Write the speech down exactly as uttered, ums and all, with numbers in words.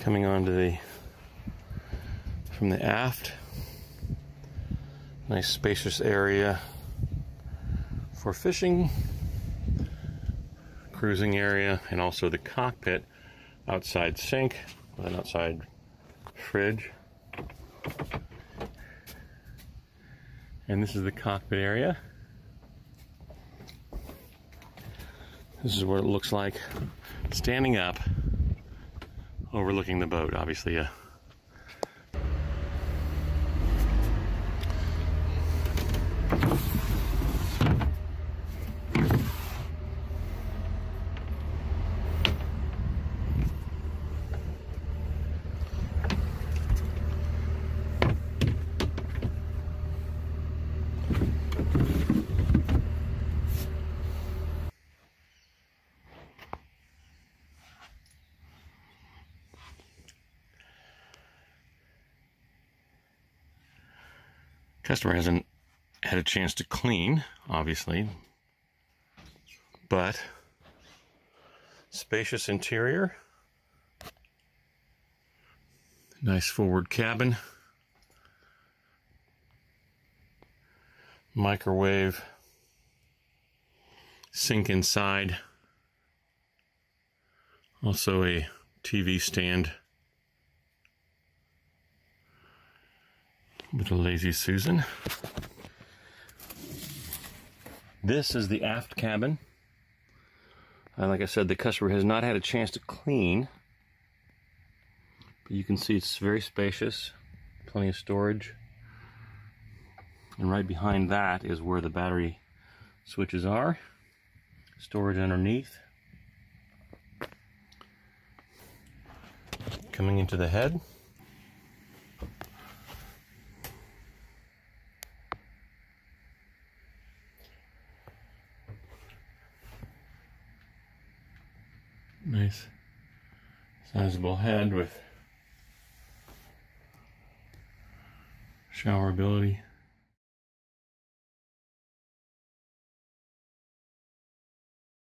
Coming onto the from the aft, nice spacious area for fishing, cruising area, and also the cockpit, outside sink with an outside fridge. And this is the cockpit area. This is what it looks like standing up, overlooking the boat. Obviously a customer hasn't had a chance to clean, obviously, but spacious interior, nice forward cabin, microwave, sink inside, also a T V stand with a Lazy Susan. This is the aft cabin. And like I said, the customer has not had a chance to clean, but you can see it's very spacious, plenty of storage. And right behind that is where the battery switches are. Storage underneath. Coming into the head. Nice sizable head with shower ability.